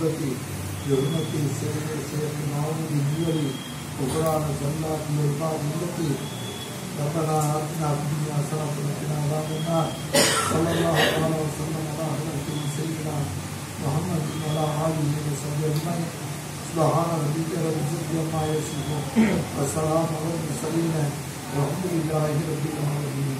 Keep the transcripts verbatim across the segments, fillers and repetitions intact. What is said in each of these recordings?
عزتي بحرمة سيدنا محمد النبي وقرآن صلاة الإمام التي ربنا آتنا في الدنيا حسنة وقنا عذاب النار صلى الله عليه وسلم على سيدنا محمد وعلى آله وصحبه أجمعين سبحان ربك رب العزة عما يصفون وسلام على المرسلين والحمد لله رب العالمين.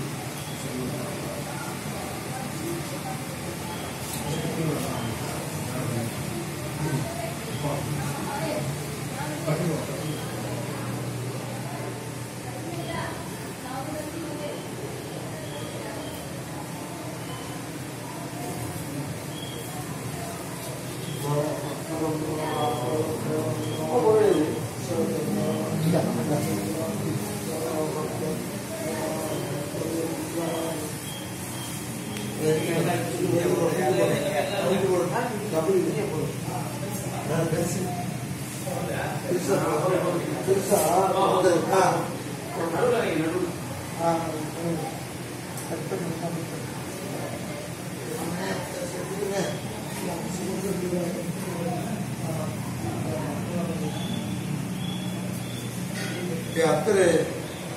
Teatre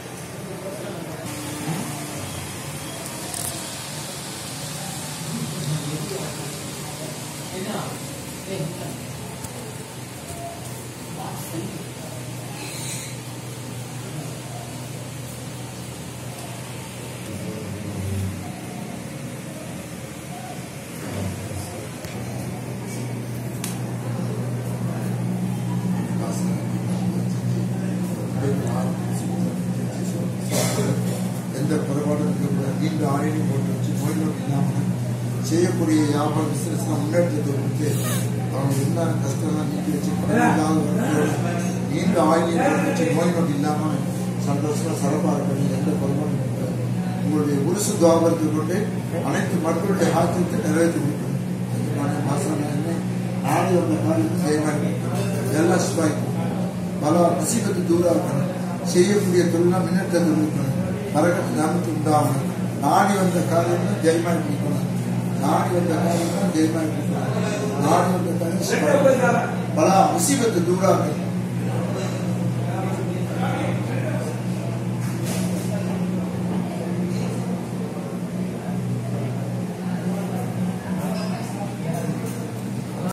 செய்யக்கூடிய வியாபார business முன்னேற்றத்தை கொடுத்து அவங்க என்ன கஷ்டம்லாம் நீக்கி வச்சு நீண்ட ஆயுள் வச்சு நோய் நோய் இல்லாமல் சந்தோஷமா சிறப்பாக இருக்கணும். எந்த குறைபாடும் உங்களுடைய உருசு துவாபரத்தை கொண்டு அனைத்து மக்களுடைய ஆச்சரியத்தை நிறைவேற்றி கொடுக்கணும். மாசம் நாடு வந்த காலத்தில் செய்வாங்க எல்லாம் சுவாய்க்கும் பல முசீபத்து தூரா இருக்கணும். செய்யக்கூடிய தொழிலாம் முன்னேற்றத்தை கொடுக்கணும். பறக்கத்து நாமத்து உண்டாகணும். நாடி வந்த காரியம் ஜெயமாய் கொடுக்கணும். நாடி வந்த காரியம் ஜெயமாய் கொடுக்கணும். நாடி வந்த காரியம் பல முசீபத்து தூரா இருக்கணும்.